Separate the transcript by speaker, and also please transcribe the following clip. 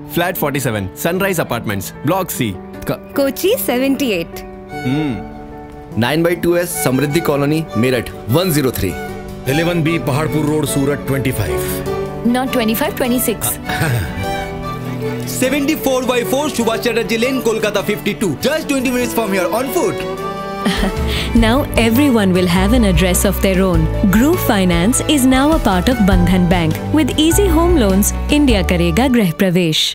Speaker 1: Flat 47, Sunrise Apartments, Block C.
Speaker 2: Kochi 78.
Speaker 3: 9/2S Samriddhi colony Meerut 103.
Speaker 4: 11B Paharpur road Surat 25.
Speaker 5: Not 25, 26.
Speaker 6: 74/4 Subhash Chatterjee Lane, Kolkata 52. Just 20 minutes from here on foot.
Speaker 7: Now everyone will have an address of their own. Groove Finance is now a part of Bandhan Bank. With easy home loans, India karega grah pravesh.